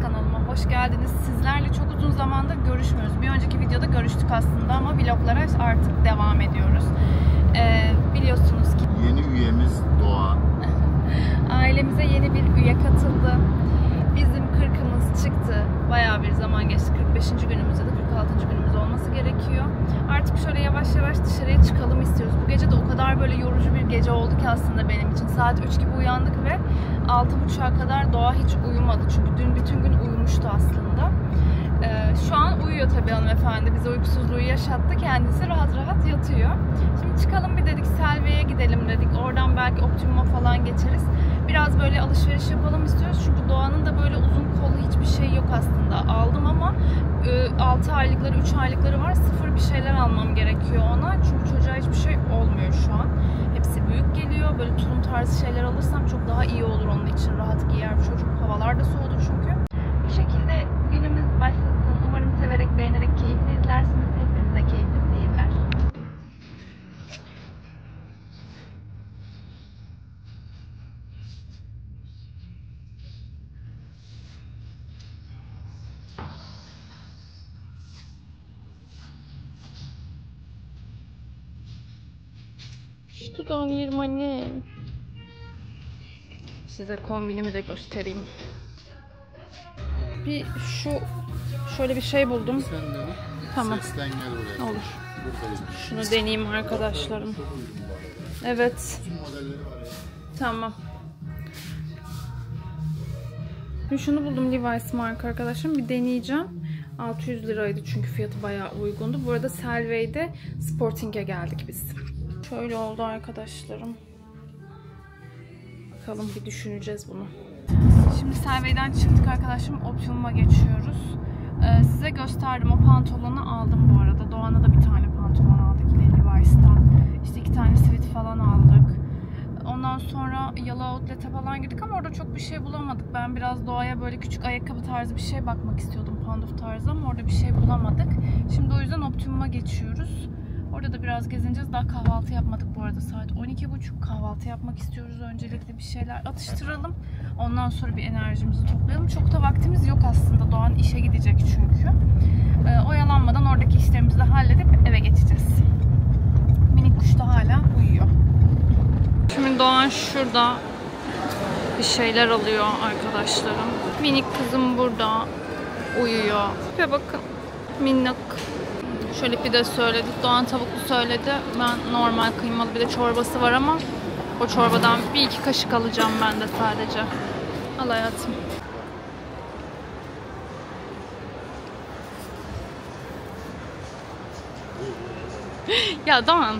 kanalıma hoş geldiniz. Sizlerle çok uzun zamandır görüşmüyoruz. Bir önceki videoda görüştük aslında ama vloglara artık devam ediyoruz. Biliyorsunuz ki yeni üyemiz Doğa. Ailemize yeni bir üye katıldı. Bizim 40'ımız çıktı. Bayağı bir zaman geçti. 45. günümüz ya da 46. günümüz olması gerekiyor. Artık şöyle yavaş yavaş dışarıya çıkalım istiyoruz. Bu gece de o kadar böyle yorucu bir gece oldu ki aslında benim için. Saat 3 gibi uyandık ve 6.30'a kadar Doğa hiç uyumadı. Çünkü dün bütün gün uyumuştu aslında. Şu an uyuyor tabii hanımefendi. Bize uykusuzluğu yaşattı. Kendisi rahat rahat yatıyor. Şimdi çıkalım bir dedik. Selve'ye gidelim dedik. Oradan belki Optimum'a falan geçeriz. Biraz böyle alışveriş yapalım istiyoruz. Çünkü Doğan'ın da böyle uzun kollu hiçbir şey yok aslında. Aldım ama 6 aylıkları, 3 aylıkları var. Sıfır bir şeyler almam gerekiyor ona. Çünkü çocuğa hiçbir şey olmuyor şu an. Hepsi büyük geliyor. Böyle tulum tarzı şeyler alırsam çok daha iyi olur onun için. Rahat giyer çocuk. Havalar da soğudu çünkü. Bu şekilde günümüz başlasın. Umarım severek, beğenerek, keyifli izlersiniz. Hepinize keyifli seyirler. Şuradan 20 size kombinimi de göstereyim. Bir şöyle bir şey buldum. Sen de Tamam. sesten gel buraya. Olur. Şunu deneyeyim arkadaşlarım. Evet. Tamam. Şimdi şunu buldum, Levi's marka arkadaşlarım. Bir deneyeceğim. 600 liraydı çünkü fiyatı bayağı uygundu. Bu arada Selve'de Sporting'e geldik biz. Şöyle oldu arkadaşlarım. Bakalım, bir düşüneceğiz bunu. Şimdi Selve'den çıktık arkadaşlarım. Optimum'a geçiyoruz. Size gösterdim. O pantolonu aldım bu arada. Doğan'a da bir tane pantolon aldık yine Levi's'tan. İşte 2 tane sweat falan aldık. Ondan sonra Yala Outlet'e falan girdik ama orada çok bir şey bulamadık. Ben biraz Doğa'ya böyle küçük ayakkabı tarzı bir şey bakmak istiyordum. Panduf tarzı, ama orada bir şey bulamadık. Şimdi o yüzden Optimum'a geçiyoruz. Orada da biraz gezineceğiz. Daha kahvaltı yapmadık bu arada. Saat 12.30. Kahvaltı yapmak istiyoruz. Öncelikle bir şeyler atıştıralım. Ondan sonra bir enerjimizi toplayalım. Çok da vaktimiz yok aslında. Doğan işe gidecek çünkü. Oyalanmadan oradaki işlerimizi de halledip eve geçeceğiz. Minik kuş da hala uyuyor. Şimdi Doğan şurada bir şeyler alıyor arkadaşlarım. Minik kızım burada uyuyor. Ve bakın, minnak. Şöyle pide söyledi. Doğan tavuklu söyledi. Ben normal kıymalı, bir de çorbası var ama o çorbadan 1-2 kaşık alacağım ben de sadece. Al hayatım. Ya Doğan.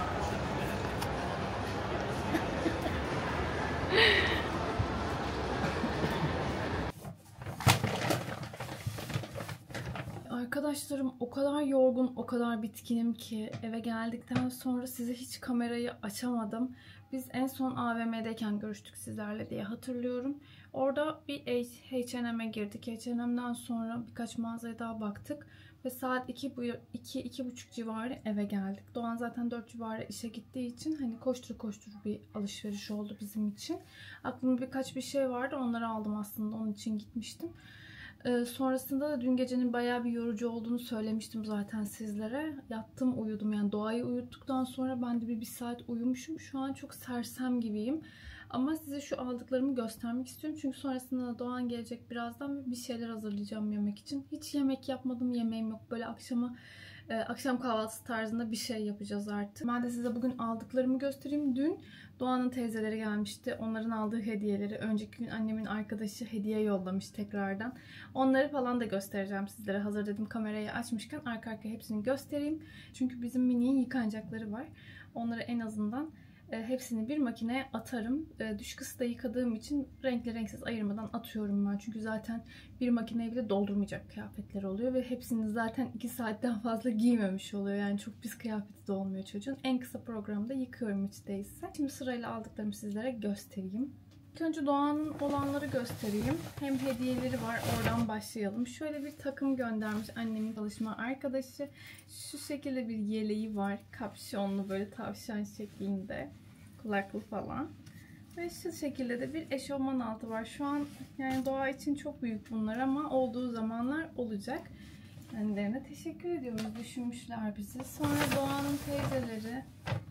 Arkadaşlarım, o kadar yorgun, o kadar bitkinim ki eve geldikten sonra size hiç kamerayı açamadım. Biz en son AVM'deyken görüştük sizlerle diye hatırlıyorum. Orada bir H&M'e girdik. H&M'den sonra birkaç mağazaya daha baktık. Ve saat 2-2.30 civarı eve geldik. Doğan zaten 4 civarı işe gittiği için hani koştur koştur bir alışveriş oldu bizim için. Aklımda birkaç bir şey vardı. Onları aldım aslında. Onun için gitmiştim. Sonrasında da dün gecenin bayağı bir yorucu olduğunu söylemiştim zaten sizlere. Yattım, uyudum. Yani Doğayı uyuttuktan sonra ben de bir saat uyumuşum. Şu an çok sersem gibiyim. Ama size şu aldıklarımı göstermek istiyorum. Çünkü sonrasında da Doğan gelecek birazdan ve bir şeyler hazırlayacağım yemek için. Hiç yemek yapmadım, yemeğim yok. Böyle akşam kahvaltısı tarzında bir şey yapacağız artık. Ben de size bugün aldıklarımı göstereyim. Dün Doğan'ın teyzeleri gelmişti. Onların aldığı hediyeleri önceki gün annemin arkadaşı hediye yollamış tekrardan. Onları falan da göstereceğim sizlere. Hazır dedim kamerayı açmışken arka arkaya hepsini göstereyim. Çünkü bizim mini'nin yıkanacakları var. Onları en azından hepsini bir makineye atarım. Düşük ısıda yıkadığım için renkli renksiz ayırmadan atıyorum ben. Çünkü zaten bir makineye bile doldurmayacak kıyafetler oluyor. Ve hepsini zaten 2 saatten fazla giymemiş oluyor. Yani çok pis kıyafeti de olmuyor çocuğun. En kısa programda yıkıyorum hiç değilse. Şimdi sırayla aldıklarımı sizlere göstereyim. İlk önce Doğan'ın olanları göstereyim. Hem hediyeleri var, oradan başlayalım. Şöyle bir takım göndermiş annemin çalışma arkadaşı. Şu şekilde bir yeleği var. Kapşonlu, böyle tavşan şeklinde. Kulaklı falan. Ve şu şekilde de bir eşofman altı var. Şu an yani doğa için çok büyük bunlar ama olduğu zamanlar olacak. Kendilerine teşekkür ediyoruz. Düşünmüşler bizi. Sonra Doğan'ın teyzeleri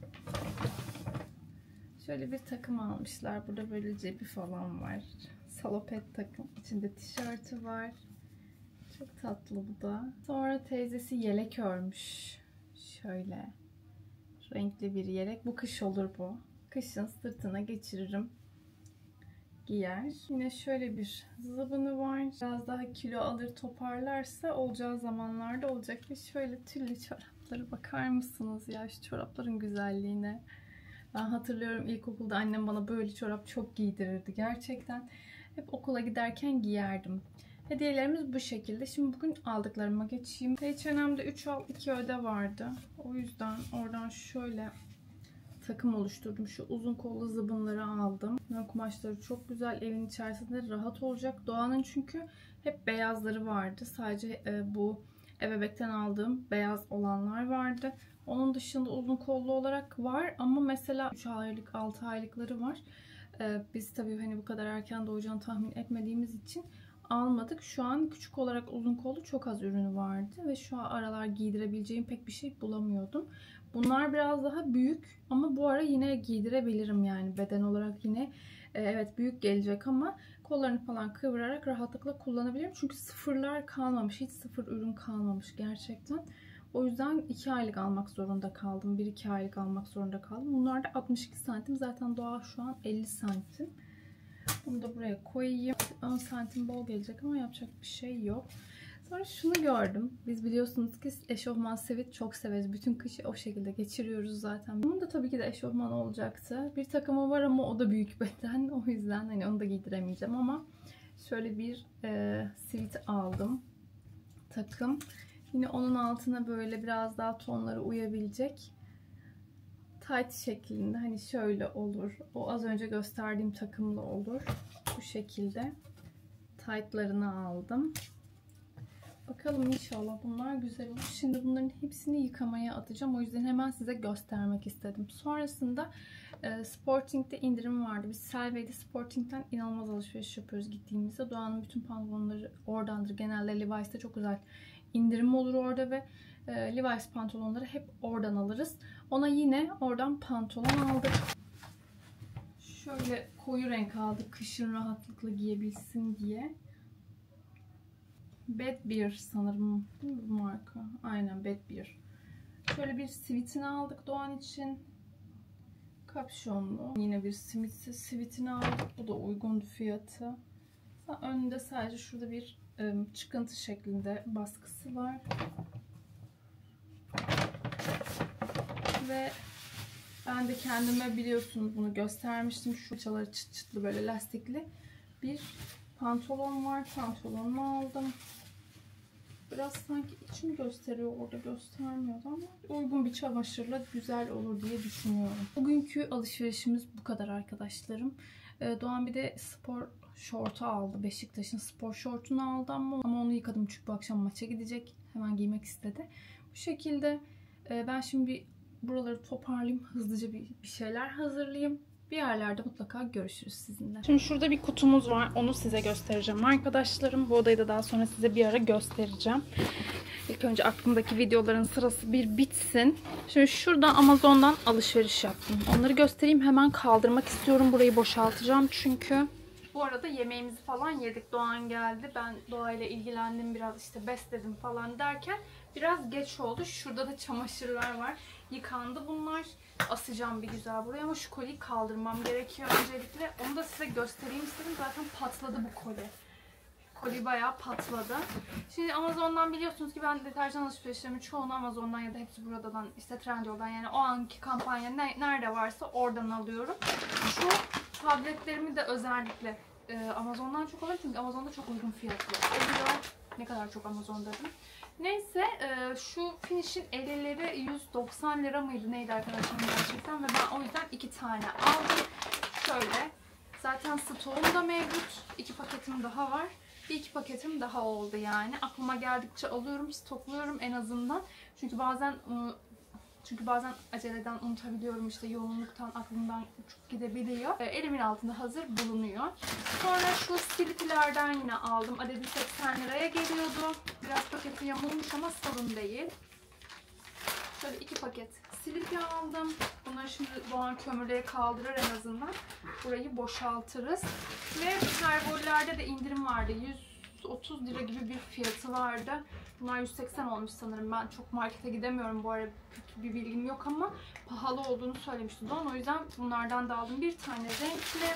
şöyle bir takım almışlar. Burada böyle cebi falan var. Salopet takım. İçinde tişörtü var. Çok tatlı bu da. Sonra teyzesi yelek örmüş. Şöyle renkli bir yelek. Bu kış olur bu. Kışın sırtına geçiririm. Giyer. Yine şöyle bir zıbını var. Biraz daha kilo alır toparlarsa olacağı zamanlarda olacak. Ve şöyle tüllü çorapları bakar mısınız ya şu çorapların güzelliğine. Ben hatırlıyorum ilkokulda annem bana böyle çorap çok giydirirdi. Gerçekten hep okula giderken giyerdim. Hediyelerimiz bu şekilde. Şimdi bugün aldıklarıma geçeyim. H&M'de 3 al 2 öde vardı. O yüzden oradan şöyle takım oluşturdum. Şu uzun kollu zıbınları aldım. Kumaşları çok güzel. Evin içerisinde rahat olacak. Doğan'ın çünkü hep beyazları vardı. Sadece bu ebebekten aldığım beyaz olanlar vardı. Onun dışında uzun kollu olarak var. Ama mesela 3 aylık 6 aylıkları var. Biz tabii hani bu kadar erken doğacağını tahmin etmediğimiz için almadık. Şu an küçük olarak uzun kollu çok az ürünü vardı. Ve şu an aralar giydirebileceğim pek bir şey bulamıyordum. Bunlar biraz daha büyük ama bu ara yine giydirebilirim yani beden olarak yine evet büyük gelecek ama kollarını falan kıvırarak rahatlıkla kullanabilirim. Çünkü sıfırlar kalmamış. Hiç sıfır ürün kalmamış gerçekten. O yüzden 2 aylık almak zorunda kaldım. 1-2 aylık almak zorunda kaldım. Bunlar da 62 santim. Zaten Doğa şu an 50 santim. Bunu da buraya koyayım. 10 santim bol gelecek ama yapacak bir şey yok. Sonra şunu gördüm. Biz biliyorsunuz ki eşofman sivit çok severiz. Bütün kışı o şekilde geçiriyoruz zaten. Bunun da tabii ki de eşofman olacaktı. Bir takımı var ama o da büyük beden. O yüzden hani onu da giydiremeyeceğim ama şöyle bir sivit aldım. Takım. Yine onun altına böyle biraz daha tonları uyabilecek. Tight şeklinde hani şöyle olur. O az önce gösterdiğim takımlı olur. Bu şekilde. Tight'larını aldım. Bakalım inşallah bunlar güzel olur. Şimdi bunların hepsini yıkamaya atacağım. O yüzden hemen size göstermek istedim. Sonrasında Sporting'de indirim vardı. Biz Selvae'de Sporting'den inanılmaz alışveriş yapıyoruz gittiğimizde. Doğan'ın bütün pantolonları oradandır. Genelde Levi's'te çok güzel indirim olur orada ve Levi's pantolonları hep oradan alırız. Ona yine oradan pantolon aldık. Şöyle koyu renk aldık. Kışın rahatlıkla giyebilsin diye. Bad Beer sanırım değil mi bu marka? Aynen Bad Beer. Şöyle bir sivitini aldık Doğan için. Kapşonlu. Yine bir sivitini aldık. Bu da uygundu fiyatı. Önünde sadece şurada bir çıkıntı şeklinde baskısı var. Ve ben de kendime biliyorsunuz bunu göstermiştim. Şu paçaları çıt çıtlı böyle lastikli bir pantolon var. Pantolonumu aldım. Biraz sanki içimi gösteriyor orada göstermiyordu ama uygun bir çamaşırla güzel olur diye düşünüyorum. Bugünkü alışverişimiz bu kadar arkadaşlarım. Doğan bir de spor şortu aldı. Beşiktaş'ın spor şortunu aldı ama onu yıkadım çünkü bu akşam maça gidecek. Hemen giymek istedi. Bu şekilde ben şimdi bir buraları toparlayayım. Hızlıca bir şeyler hazırlayayım. Bir yerlerde mutlaka görüşürüz sizinle. Şimdi şurada bir kutumuz var. Onu size göstereceğim arkadaşlarım. Bu odayı da daha sonra size bir ara göstereceğim. İlk önce aklımdaki videoların sırası bir bitsin. Şimdi şuradan Amazon'dan alışveriş yaptım. Onları göstereyim. Hemen kaldırmak istiyorum. Burayı boşaltacağım çünkü. Bu arada yemeğimizi falan yedik. Doğan geldi. Ben doğayla ilgilendim biraz işte besledim falan derken biraz geç oldu. Şurada da çamaşırlar var. Yıkandı bunlar. Asacağım bir güzel buraya ama şu koliyi kaldırmam gerekiyor öncelikle. Onu da size göstereyim istedim. Zaten patladı bu koli. Koli bayağı patladı. Şimdi Amazon'dan biliyorsunuz ki ben deterjan alışverişlerimi çoğunu Amazon'dan ya da hepsi buradan işte Trendyol'dan yani o anki kampanya nerede varsa oradan alıyorum. Şu tabletlerimi de özellikle Amazon'dan çok alıyorum çünkü Amazon'da çok uygun fiyatlı. Ne kadar çok Amazon dedim. Neyse şu Finish'in elleri 190 lira mıydı neydi arkadaşlar gerçekten ve ben o yüzden 2 tane aldım. Şöyle zaten stoğum da mevcut. 2 paketim daha var. Bir 2 paketim daha oldu yani. Aklıma geldikçe alıyorum, stokluyorum en azından. Çünkü bazen Çünkü bazen aceleden unutabiliyorum, işte yoğunluktan aklımdan uçup gidebiliyor. Elimin altında hazır bulunuyor. Sonra şu Slipy'lerden yine aldım. Adedi 80 liraya geliyordu. Biraz paketi yamulmuş ama sorun değil. Şöyle 2 paket Slipy aldım. Bunları şimdi Doğan kömürlüğe kaldırır en azından. Burayı boşaltırız. Ve pervollerde de indirim vardı. 130 lira gibi bir fiyatı vardı. Bunlar 180 olmuş sanırım. Ben çok markete gidemiyorum bu ara. Bir bilgim yok ama pahalı olduğunu söylemişti Doğan. O yüzden bunlardan da aldım. Bir tane renkli.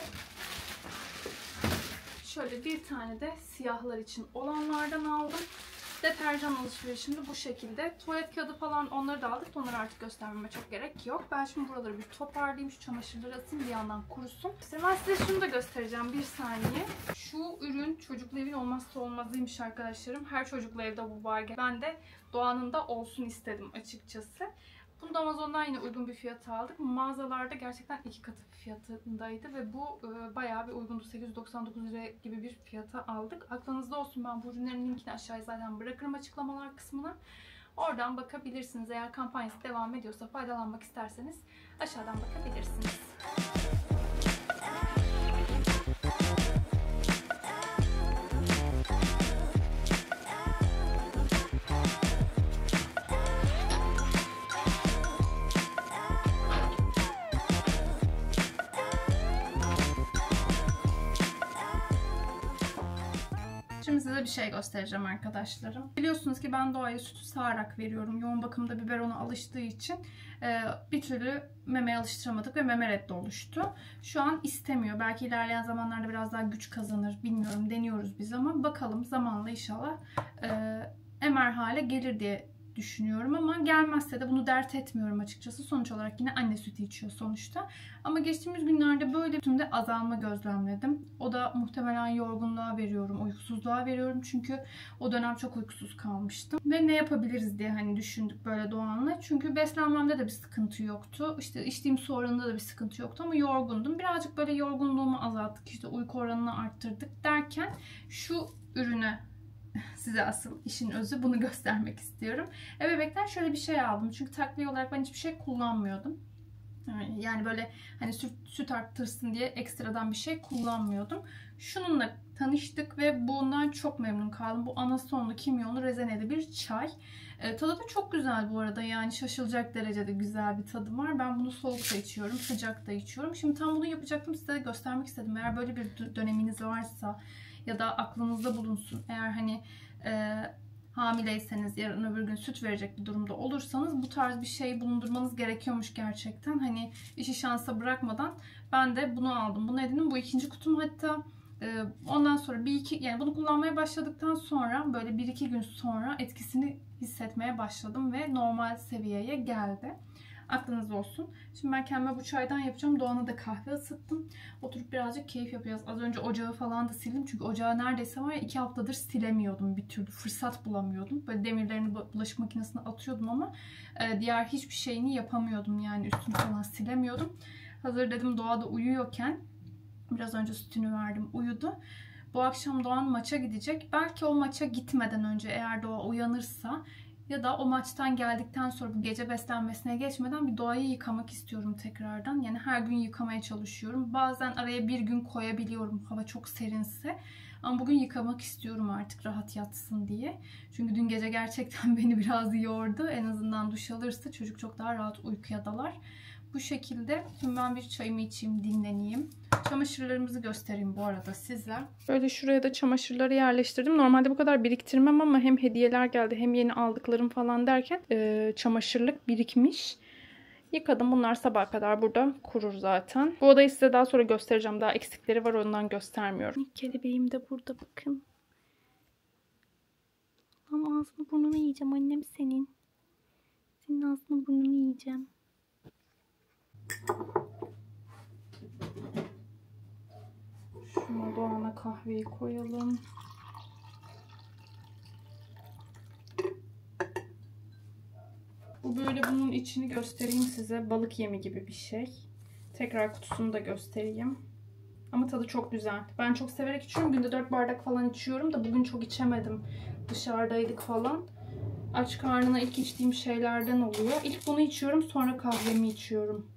Şöyle bir tane de siyahlar için olanlardan aldım. Deterjan alışverişimde bu şekilde. Tuvalet kağıdı falan onları da aldık. Onları artık göstermeme çok gerek yok. Ben şimdi buraları bir toparlayayım. Şu çamaşırları atayım, bir yandan kurusun. İşte ben size şunu da göstereceğim bir saniye. Şu ürün çocuklu evin olmazsa olmazıymış arkadaşlarım. Her çocuklu evde bu var. Ben de Doğan'ın da olsun istedim açıkçası. Bunu da Amazon'dan yine uygun bir fiyata aldık. Mağazalarda gerçekten 2 katı fiyatındaydı ve bu bayağı bir uygundu. 899 lira gibi bir fiyata aldık. Aklınızda olsun, ben bu ürünlerin linkini aşağıya zaten bırakırım açıklamalar kısmına. Oradan bakabilirsiniz. Eğer kampanyası devam ediyorsa, faydalanmak isterseniz aşağıdan bakabilirsiniz. Şimdi size bir şey göstereceğim arkadaşlarım. Biliyorsunuz ki ben Doğa'ya sütü sağarak veriyorum. Yoğun bakımda biberona alıştığı için bir türlü memeye alıştıramadık ve meme reddi oluştu. Şu an istemiyor. Belki ilerleyen zamanlarda biraz daha güç kazanır. Bilmiyorum, deniyoruz biz ama bakalım zamanla inşallah emer hale gelir diye düşünüyorum ama gelmezse de bunu dert etmiyorum açıkçası. Sonuç olarak yine anne sütü içiyor sonuçta. Ama geçtiğimiz günlerde böyle tümde azalma gözlemledim. O da muhtemelen yorgunluğa veriyorum, uykusuzluğa veriyorum. Çünkü o dönem çok uykusuz kalmıştım. Ve ne yapabiliriz diye hani düşündük böyle Doğan'la. Çünkü beslenmemde de bir sıkıntı yoktu. İşte içtiğim su oranında da bir sıkıntı yoktu ama yorgundum. Birazcık böyle yorgunluğumu azalttık. İşte uyku oranını arttırdık derken şu ürünü size asıl işin özü bunu göstermek istiyorum. Bebekten şöyle bir şey aldım. Çünkü takviye olarak ben hiçbir şey kullanmıyordum. Yani böyle hani süt arttırsın diye ekstradan bir şey kullanmıyordum. Şununla tanıştık ve bundan çok memnun kaldım. Bu anasonlu kimyonlu rezeneli bir çay. Tadı da çok güzel bu arada. Yani şaşılacak derecede güzel bir tadı var. Ben bunu soğuk da içiyorum, sıcak da içiyorum. Şimdi tam bunu yapacaktım, size de göstermek istedim. Eğer böyle bir döneminiz varsa ya da aklınızda bulunsun. Eğer hani hamileyseniz, yarın öbür gün süt verecek bir durumda olursanız bu tarz bir şey bulundurmanız gerekiyormuş gerçekten. Hani işi şansa bırakmadan ben de bunu aldım. Bunu edindim. Bu ikinci kutum hatta. Ondan sonra yani bunu kullanmaya başladıktan sonra böyle 1-2 gün sonra etkisini hissetmeye başladım ve normal seviyeye geldi. Aklınızda olsun. Şimdi ben kendime bu çaydan yapacağım. Doğan'a da kahve ısıttım. Oturup birazcık keyif yapacağız. Az önce ocağı falan da sildim. Çünkü ocağı neredeyse var ya 2 haftadır silemiyordum bir türlü. Fırsat bulamıyordum. Böyle demirlerini bulaşık makinesine atıyordum ama diğer hiçbir şeyini yapamıyordum. Yani üstünü falan silemiyordum. Hazır dedim Doğa da uyuyorken, biraz önce sütünü verdim, uyudu. Bu akşam Doğan maça gidecek. Belki o maça gitmeden önce eğer Doğa uyanırsa ya da o maçtan geldikten sonra bu gece beslenmesine geçmeden bir Doğayı yıkamak istiyorum tekrardan. Yani her gün yıkamaya çalışıyorum. Bazen araya bir gün koyabiliyorum hava çok serinse. Ama bugün yıkamak istiyorum artık rahat yatsın diye. Çünkü dün gece gerçekten beni biraz yordu. En azından duş alırsa çocuk çok daha rahat uykuya dalar. Bu şekilde şimdi ben bir çayımı içeyim, dinleneyim. Çamaşırlarımızı göstereyim bu arada size. Böyle şuraya da çamaşırları yerleştirdim. Normalde bu kadar biriktirmem ama hem hediyeler geldi hem yeni aldıklarım falan derken çamaşırlık birikmiş. Yıkadım. Bunlar sabaha kadar burada kurur zaten. Bu odayı size daha sonra göstereceğim. Daha eksikleri var, ondan göstermiyorum. Kelebeğim de burada, bakın. Ama ağzını burnunu yiyeceğim annem senin. Senin ağzını burnunu yiyeceğim. Şuna Doğan'a kahveyi koyalım. Bu böyle, bunun içini göstereyim size. Balık yemi gibi bir şey. Tekrar kutusunu da göstereyim. Ama tadı çok güzel. Ben çok severek içiyorum. Günde 4 bardak falan içiyorum da bugün çok içemedim. Dışarıdaydık falan. aç karnına ilk içtiğim şeylerden oluyor. İlk bunu içiyorum, sonra kahvemi içiyorum.